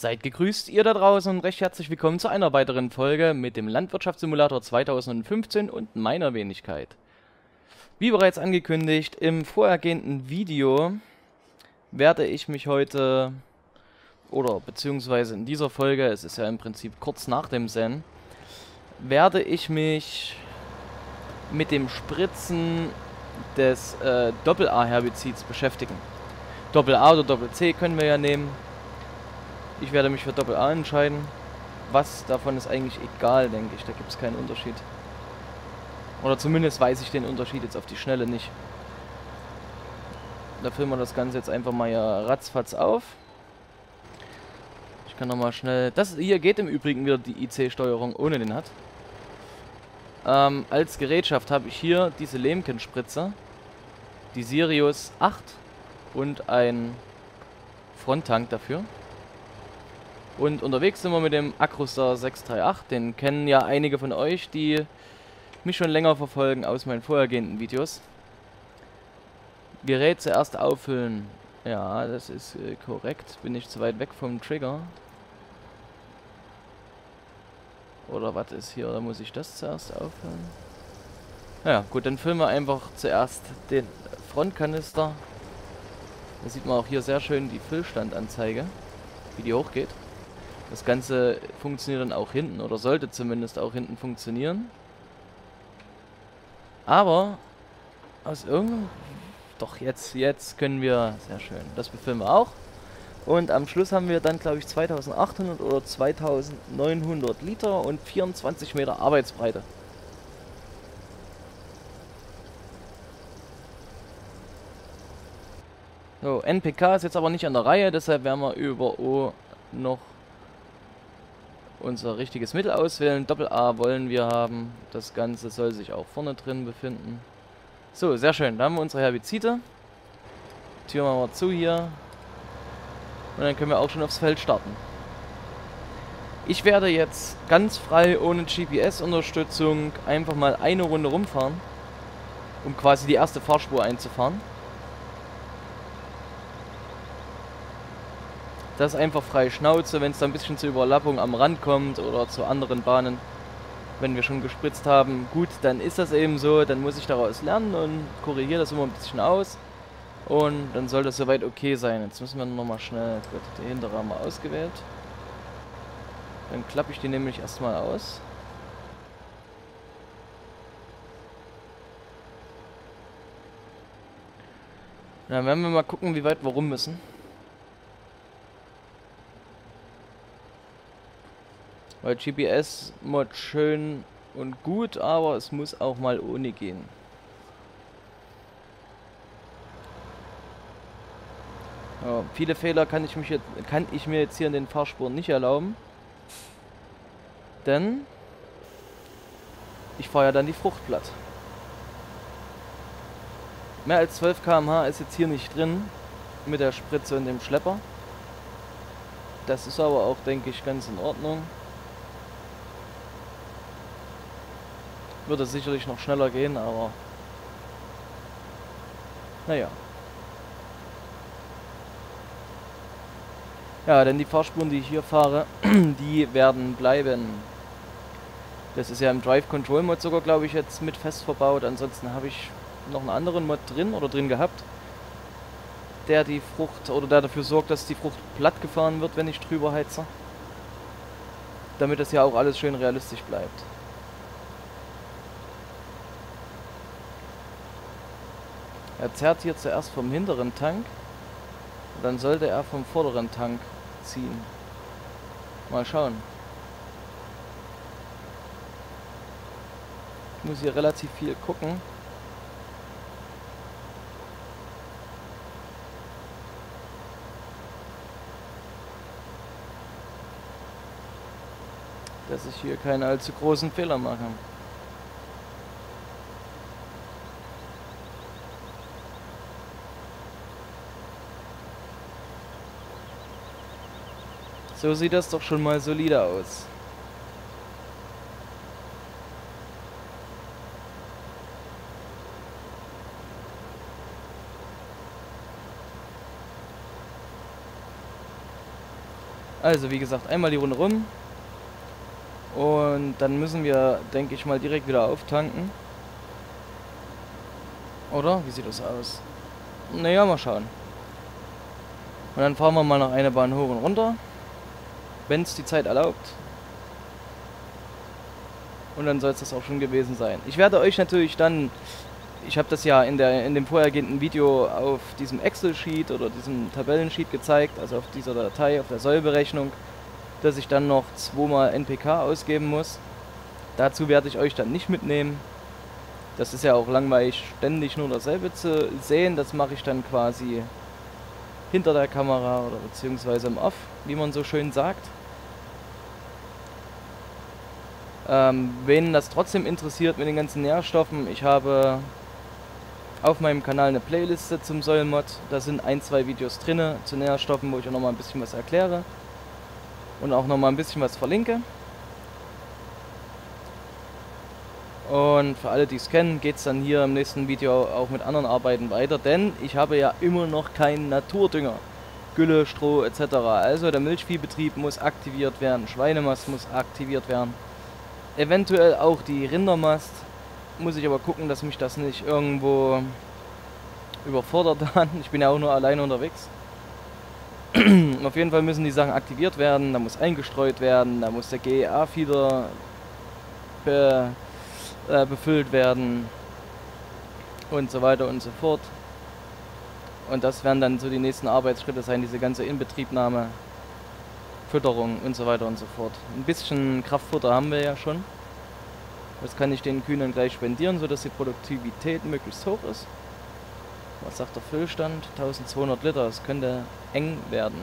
Seid gegrüßt, ihr da draußen, und recht herzlich willkommen zu einer weiteren Folge mit dem Landwirtschaftssimulator 2015 und meiner Wenigkeit. Wie bereits angekündigt, im vorhergehenden Video werde ich mich heute, oder beziehungsweise in dieser Folge, es ist ja im Prinzip kurz nach dem Zen, werde ich mich mit dem Spritzen des Doppel-A-Herbizids beschäftigen. Doppel-A oder Doppel-C können wir ja nehmen. Ich werde mich für Doppel-A entscheiden. Was davon ist eigentlich egal, denke ich. Da gibt es keinen Unterschied. Oder zumindest weiß ich den Unterschied jetzt auf die Schnelle nicht. Da füllen wir das Ganze jetzt einfach mal ja ratzfatz auf. Ich kann nochmal schnell... Das hier geht im Übrigen wieder die IC-Steuerung ohne den HUD. Als Gerätschaft habe ich hier diese Lemken-Spritze. Die Sirius 8 und ein Fronttank dafür. Und unterwegs sind wir mit dem Acrostar 638. Den kennen ja einige von euch, die mich schon länger verfolgen aus meinen vorhergehenden Videos. Gerät zuerst auffüllen. Ja, das ist korrekt. Bin ich zu weit weg vom Trigger? Oder was ist hier? Oder muss ich das zuerst auffüllen? Ja, gut, dann füllen wir einfach zuerst den Frontkanister. Da sieht man auch hier sehr schön die Füllstandanzeige, wie die hochgeht. Das Ganze funktioniert dann auch hinten, oder sollte zumindest auch hinten funktionieren. Aber aus irgendeinem... Doch, jetzt können wir... Sehr schön, das befüllen wir auch. Und am Schluss haben wir dann, glaube ich, 2800 oder 2900 Liter und 24 Meter Arbeitsbreite. So, NPK ist jetzt aber nicht an der Reihe, deshalb werden wir über O noch unser richtiges Mittel auswählen. Doppel-A wollen wir haben. Das Ganze soll sich auch vorne drin befinden. So, sehr schön. Da haben wir unsere Herbizide. Tür machen wir zu hier. Und dann können wir auch schon aufs Feld starten. Ich werde jetzt ganz frei, ohne GPS-Unterstützung, einfach mal eine Runde rumfahren, um quasi die erste Fahrspur einzufahren. Das ist einfach freie Schnauze, wenn es da ein bisschen zur Überlappung am Rand kommt oder zu anderen Bahnen, wenn wir schon gespritzt haben. Gut, dann ist das eben so, dann muss ich daraus lernen und korrigiere das immer ein bisschen aus. Und dann soll das soweit okay sein. Jetzt müssen wir nochmal schnell, gut, der hintere haben wir ausgewählt. Dann klappe ich die nämlich erstmal aus. Dann werden wir mal gucken, wie weit wir rum müssen. Weil GPS-Mod schön und gut, aber es muss auch mal ohne gehen. Ja, viele Fehler kann ich mir jetzt hier in den Fahrspuren nicht erlauben. Denn ich fahre ja dann die Frucht platt. Mehr als 12 km/h ist jetzt hier nicht drin mit der Spritze und dem Schlepper. Das ist aber auch, denke ich, ganz in Ordnung. Würde sicherlich noch schneller gehen, aber naja. Ja, denn die Fahrspuren, die ich hier fahre, die werden bleiben. Das ist ja im Drive Control Mod sogar, glaube ich, jetzt mit fest verbaut. Ansonsten habe ich noch einen anderen Mod drin oder drin gehabt, der die Frucht oder der dafür sorgt, dass die Frucht platt gefahren wird, wenn ich drüber heize. Damit das ja auch alles schön realistisch bleibt. Er zerrt hier zuerst vom hinteren Tank, dann sollte er vom vorderen Tank ziehen. Mal schauen. Ich muss hier relativ viel gucken. Dass ich hier keine allzu großen Fehler mache. So sieht das doch schon mal solide aus. Also wie gesagt, einmal die Runde rum. Und dann müssen wir, denke ich mal, direkt wieder auftanken. Oder? Wie sieht das aus? Naja, mal schauen. Und dann fahren wir mal noch eine Bahn hoch und runter. Wenn es die Zeit erlaubt. Und dann soll es das auch schon gewesen sein. Ich werde euch natürlich dann... Ich habe das ja in dem vorhergehenden Video auf diesem Excel-Sheet oder diesem Tabellensheet gezeigt, also auf dieser Datei, auf der Sollberechnung, dass ich dann noch 2-mal NPK ausgeben muss. Dazu werde ich euch dann nicht mitnehmen. Das ist ja auch langweilig, ständig nur dasselbe zu sehen. Das mache ich dann quasi hinter der Kamera oder beziehungsweise im Off, wie man so schön sagt. Wen das trotzdem interessiert mit den ganzen Nährstoffen, ich habe auf meinem Kanal eine Playliste zum Soilmod. Da sind 1-2 Videos drin zu Nährstoffen, wo ich auch nochmal ein bisschen was erkläre und auch nochmal ein bisschen was verlinke. Und für alle, die es kennen, geht es dann hier im nächsten Video auch mit anderen Arbeiten weiter, denn ich habe ja immer noch keinen Naturdünger. Gülle, Stroh etc. Also der Milchviehbetrieb muss aktiviert werden, Schweinemast muss aktiviert werden. Eventuell auch die Rindermast. Muss ich aber gucken, dass mich das nicht irgendwo überfordert dann. Ich bin ja auch nur alleine unterwegs. Auf jeden Fall müssen die Sachen aktiviert werden, da muss eingestreut werden, da muss der GEA-Feeder befüllt werden und so weiter und so fort. Und das werden dann so die nächsten Arbeitsschritte sein, diese ganze Inbetriebnahme, Fütterung und so weiter und so fort. Ein bisschen Kraftfutter haben wir ja schon. Das kann ich den Kühen dann gleich spendieren, sodass die Produktivität möglichst hoch ist. Was sagt der Füllstand? 1200 Liter, das könnte eng werden.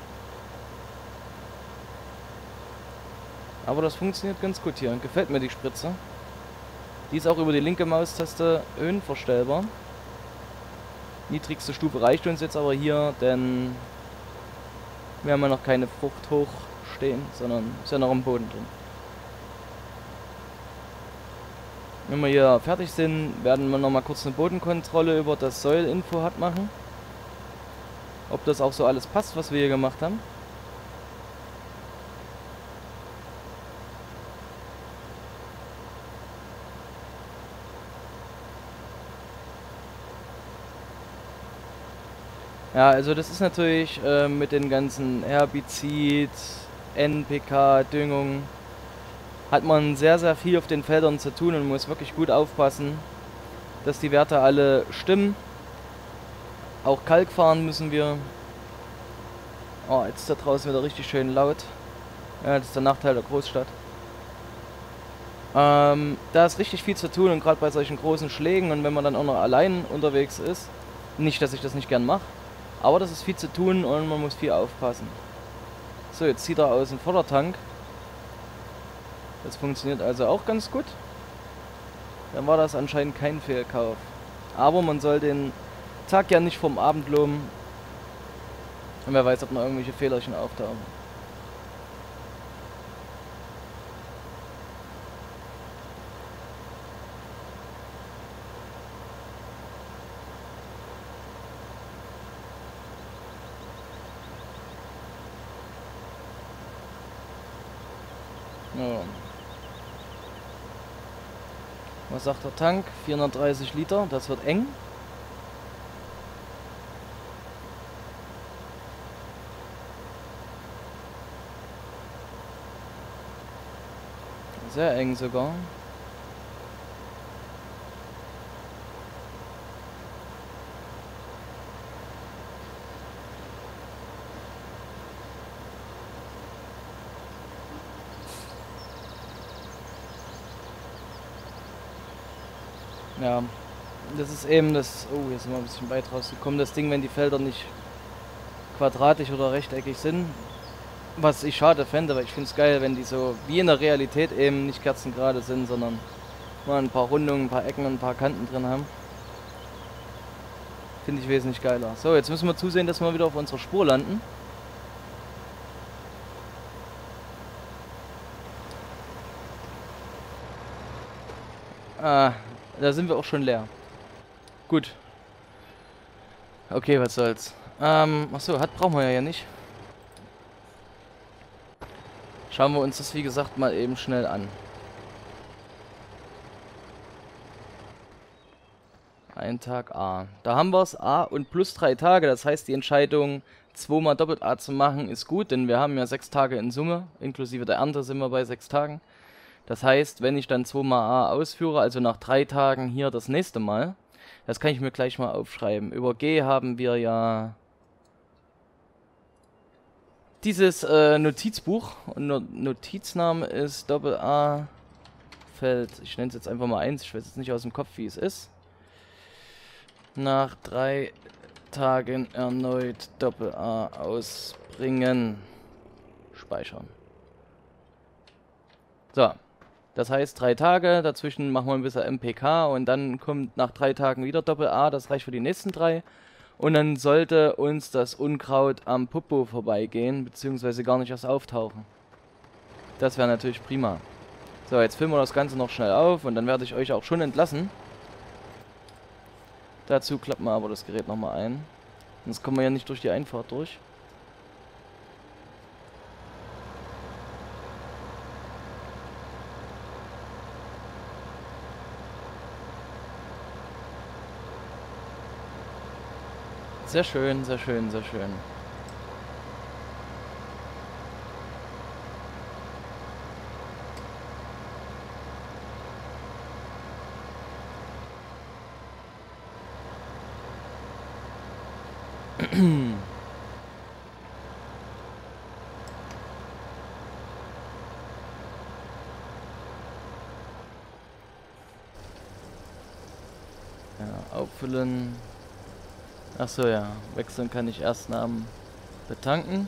Aber das funktioniert ganz gut hier. Gefällt mir die Spritze. Die ist auch über die linke Maustaste höhenverstellbar. Niedrigste Stufe reicht uns jetzt aber hier, denn wir haben ja noch keine Frucht hoch stehen, sondern ist ja noch am Boden drin. Wenn wir hier fertig sind, werden wir noch mal kurz eine Bodenkontrolle über das Soil-Info hat machen. Ob das auch so alles passt, was wir hier gemacht haben. Ja, also das ist natürlich mit den ganzen Herbizid, NPK, Düngung, hat man sehr, sehr viel auf den Feldern zu tun und muss wirklich gut aufpassen, dass die Werte alle stimmen. Auch Kalk fahren müssen wir. Oh, jetzt ist da draußen wieder richtig schön laut. Ja, das ist der Nachteil der Großstadt. Da ist richtig viel zu tun und gerade bei solchen großen Schlägen und wenn man dann auch noch allein unterwegs ist, nicht, dass ich das nicht gern mache, aber das ist viel zu tun und man muss viel aufpassen. So, jetzt zieht er aus dem Vordertank. Das funktioniert also auch ganz gut. Dann war das anscheinend kein Fehlkauf. Aber man soll den Tag ja nicht vom Abend loben. Und wer weiß, ob noch irgendwelche Fehlerchen auftauchen. Ja. Was sagt der Tank? 430 Liter, das wird eng. Sehr eng sogar. Ja, das ist eben das... Oh, hier sind wir ein bisschen weit rausgekommen. Das Ding, wenn die Felder nicht quadratisch oder rechteckig sind. Was ich schade fände, weil ich finde es geil, wenn die so wie in der Realität eben nicht kerzengerade sind, sondern mal ein paar Rundungen, ein paar Ecken und ein paar Kanten drin haben. Finde ich wesentlich geiler. So, jetzt müssen wir zusehen, dass wir wieder auf unserer Spur landen. Ah, da sind wir auch schon leer. Gut. Okay, was soll's. Achso, brauchen wir ja nicht. Schauen wir uns das, wie gesagt, mal eben schnell an. Ein Tag A. Da haben wir es, A und plus 3 Tage. Das heißt, die Entscheidung, zweimal Doppelt A zu machen, ist gut, denn wir haben ja 6 Tage in Summe. Inklusive der Ernte sind wir bei 6 Tagen. Das heißt, wenn ich dann zweimal A ausführe, also nach 3 Tagen hier das nächste Mal, das kann ich mir gleich mal aufschreiben. Über G haben wir ja dieses Notizbuch. Und Notizname ist Doppel A Feld. Ich nenne es jetzt einfach mal 1. Ich weiß jetzt nicht aus dem Kopf, wie es ist. Nach 3 Tagen erneut Doppel A ausbringen. Speichern. So. Das heißt 3 Tage, dazwischen machen wir ein bisschen MPK und dann kommt nach 3 Tagen wieder Doppel A, das reicht für die nächsten 3. Und dann sollte uns das Unkraut am Popo vorbeigehen, beziehungsweise gar nicht erst auftauchen. Das wäre natürlich prima. So, jetzt filmen wir das Ganze noch schnell auf und dann werde ich euch auch schon entlassen. Dazu klappen wir aber das Gerät nochmal ein. Sonst kommen wir ja nicht durch die Einfahrt durch. Sehr schön, sehr schön, sehr schön. Ja, auffüllen. Achso, ja. Wechseln kann ich erst nach dem Betanken.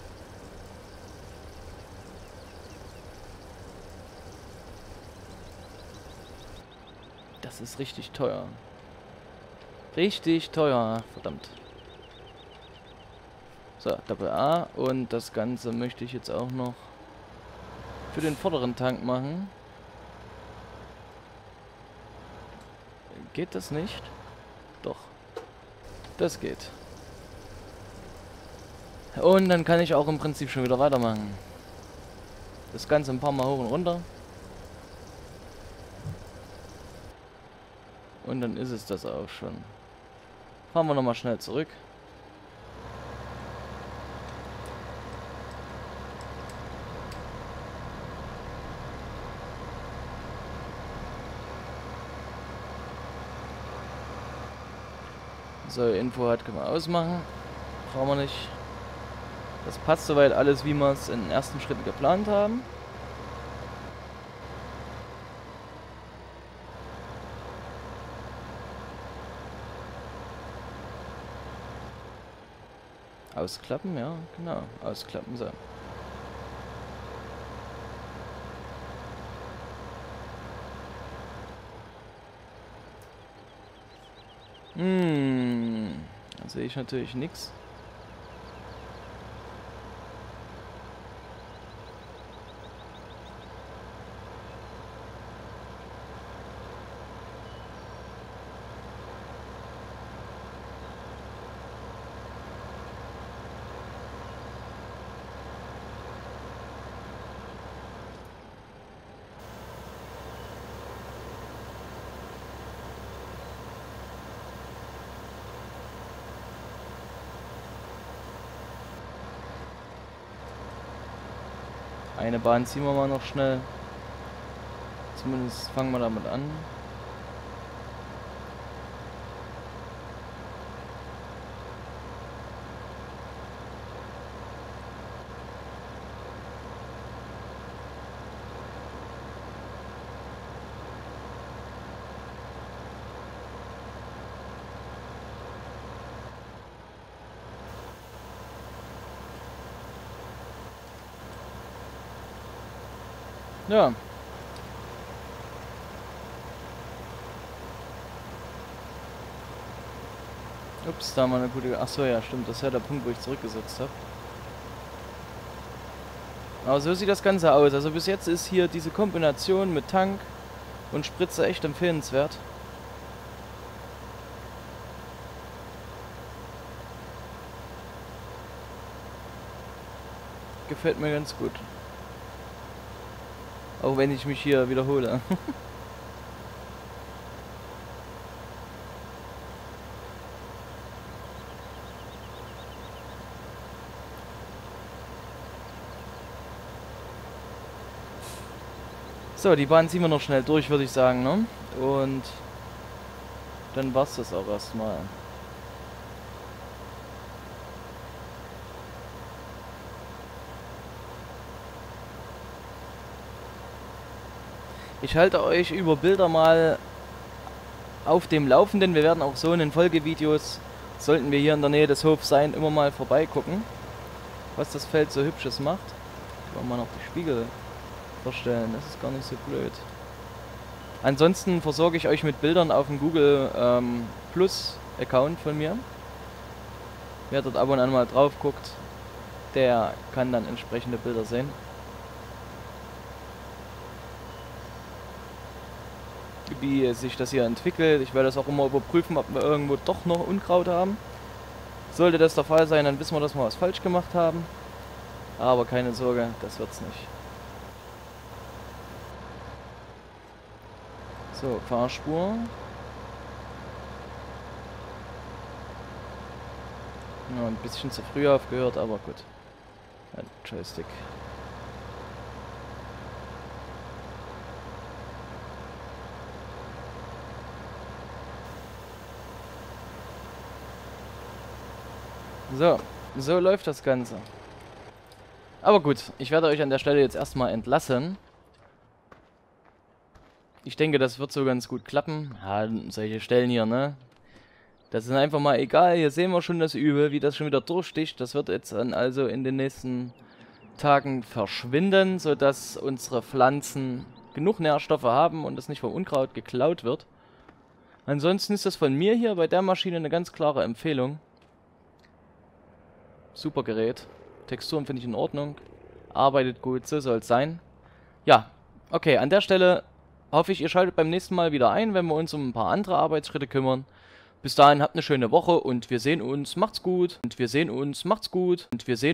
Das ist richtig teuer. Richtig teuer. Verdammt. So, Doppel A. Und das Ganze möchte ich jetzt auch noch für den vorderen Tank machen. Geht das nicht? Doch. Das geht. Und dann kann ich auch im Prinzip schon wieder weitermachen. Das Ganze ein paar Mal hoch und runter. Und dann ist es das auch schon. Fahren wir nochmal schnell zurück. So, Info hat, können wir ausmachen. Brauchen wir nicht. Das passt soweit alles, wie wir es in den ersten Schritten geplant haben. Ausklappen, ja, genau. Ausklappen, so. Da sehe ich natürlich nichts. Eine Bahn ziehen wir mal noch schnell. Zumindest fangen wir damit an. Ja. Ups, da haben wir eine gute... Achso, ja, stimmt. Das ist ja der Punkt, wo ich zurückgesetzt habe. Aber so sieht das Ganze aus. Also bis jetzt ist hier diese Kombination mit Tank und Spritze echt empfehlenswert. Gefällt mir ganz gut. Auch wenn ich mich hier wiederhole. So, die Bahn ziehen wir noch schnell durch, würde ich sagen, ne? Und dann war's das auch erstmal. Ich halte euch über Bilder mal auf dem Laufenden. Wir werden auch so in den Folgevideos, sollten wir hier in der Nähe des Hofs sein, immer mal vorbeigucken, was das Feld so Hübsches macht. Ich will mal noch die Spiegel verstellen, das ist gar nicht so blöd. Ansonsten versorge ich euch mit Bildern auf dem Google Plus Account von mir. Wer dort ab und an mal drauf guckt, der kann dann entsprechende Bilder sehen. Wie sich das hier entwickelt. Ich werde das auch immer überprüfen, ob wir irgendwo doch noch Unkraut haben. Sollte das der Fall sein, dann wissen wir, dass wir was falsch gemacht haben. Aber keine Sorge, das wird's nicht. So, Fahrspur. Ja, ein bisschen zu früh aufgehört, aber gut. Ja, Joystick. So läuft das Ganze. Aber gut, ich werde euch an der Stelle jetzt erstmal entlassen. Ich denke, das wird so ganz gut klappen. Ja, solche Stellen hier, ne? Das ist einfach mal egal. Hier sehen wir schon das Übel, wie das schon wieder durchsticht. Das wird jetzt dann also in den nächsten Tagen verschwinden, sodass unsere Pflanzen genug Nährstoffe haben und es nicht vom Unkraut geklaut wird. Ansonsten ist das von mir hier bei der Maschine eine ganz klare Empfehlung. Super Gerät. Texturen finde ich in Ordnung. Arbeitet gut, so soll es sein. Ja, okay, an der Stelle hoffe ich, ihr schaltet beim nächsten Mal wieder ein, wenn wir uns um ein paar andere Arbeitsschritte kümmern. Bis dahin habt eine schöne Woche und wir sehen uns. Macht's gut. Und wir sehen uns. Macht's gut. Und wir sehen